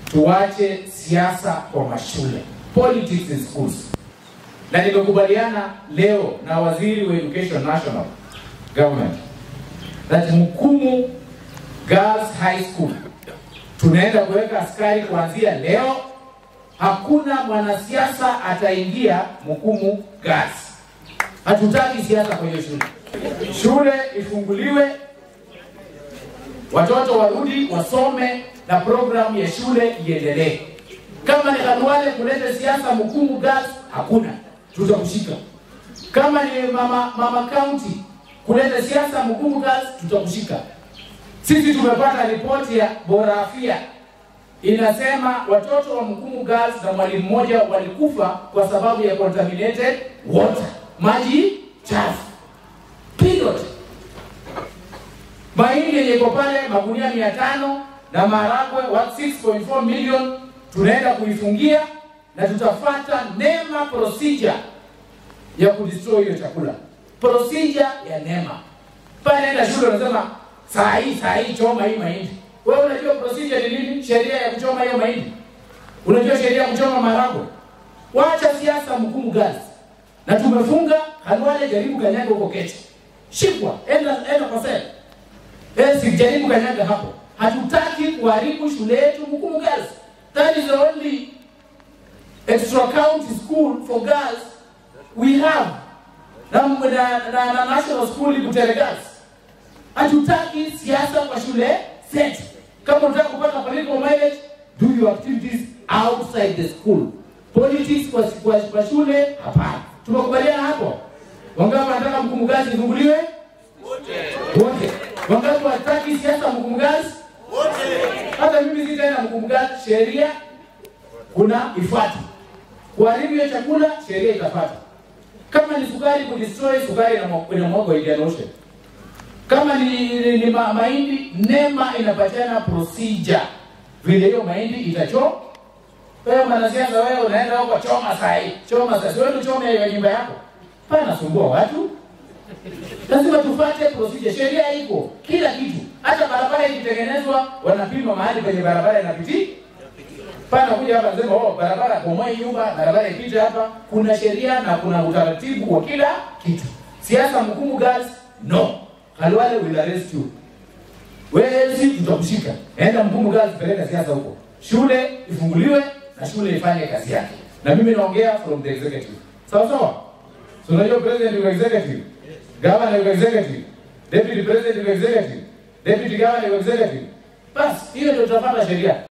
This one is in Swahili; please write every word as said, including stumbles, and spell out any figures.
tuache siasa kwa mashule. Politics in schools. Na nimekubaliana leo na waziri wa Education National Government that Mukumu Girls High School tunaenda kuweka askari kuanzia leo. Hakuna mwanasiasa ataingia Mukumu Girls. Hatutaki siasa kwa hiyo shule. Shule ifunguliwe, watoto warudi wasome na programu ya shule iendelee. Kama ni Khalwale kuleta siasa Mukumu Girls, hakuna, tutakushika. Kama ni mama mama county kuleta siasa Mukumu Girls, tutakushika. Sisi tumepata ripoti ya Bora Afya inasema watoto wa Mukumu Girls na mwalimu mmoja walikufa kwa sababu ya contaminated water, maji chafu. Period. Mahindi yenye iko pale magunia mia tano na maharagwe wa six point four million tunaenda kuifungia na tutafuata NEMA procedure ya kudestroy hiyo chakula. Procedure ya NEMA. Pale enda shule unasema saa hii saa hii choma hii mahindi. Wewe unajua procedure ni nini? Sheria ya kuchoma hiyo mahindi. Unajua sheria ya kuchoma maharagwe? Wacha siasa Mukumu Girls. Na tumefunga Khalwale, jaribu kanyaga huko kesho. Shikwa, enda enda kwa sasa. Eh, si jaribu kanyaga hapo. Hatutaki kuharibu shule yetu Mukumu Girls. That is the only extra county school for girls we have. Na na, na, na national school Butere Girls. Hatutaki siasa kwa shule zetu. Kama unataka kupata political mileage, do your activities outside the school. Politics kwa, kwa, kwa shule hapana. Tumekubaliana hapo. Wangapi wanataka Mukumu Girls ifunguliwe? Wote. Wote. Wangapi wataki siasa Mukumu Girls? Wote. Hata mimi sitaenda Mukumu Girls, sheria kuna ifuati. Kuharibu hiyo chakula, sheria itafuata. Kama ni sukari kudestroy, sukari na mwago Indian Ocean. Kama ni, ni, ni ma, mahindi, NEMA inapatiana procedure vile hiyo mahindi itacho. Wewe mwanasiasa wewe unaenda huko choma sai. Choma sasa wewe choma hiyo nyumba yako. Pana sumbua watu. Lazima tufuate procedure. Sheria iko kila kitu. Hata barabara ikitengenezwa wanapima mahali kwenye barabara inapiti. Pana kuja hapa nasema oh barabara kwa mwa nyumba, barabara ipite hapa. Kuna sheria na kuna utaratibu wa kila kitu. Siasa Mukumu Girls no. Khalwale will arrest you. Wewe si tutakushika. Enda Mukumu Girls peleka siasa huko. Shule ifunguliwe na shule ifanye kazi yake. Na mimi naongea from the executive. Sawa sawa? So unajua president wa executive, governor wa executive, deputy president wa executive, deputy governor wa executive. Bas, hiyo ndio tutapata sheria.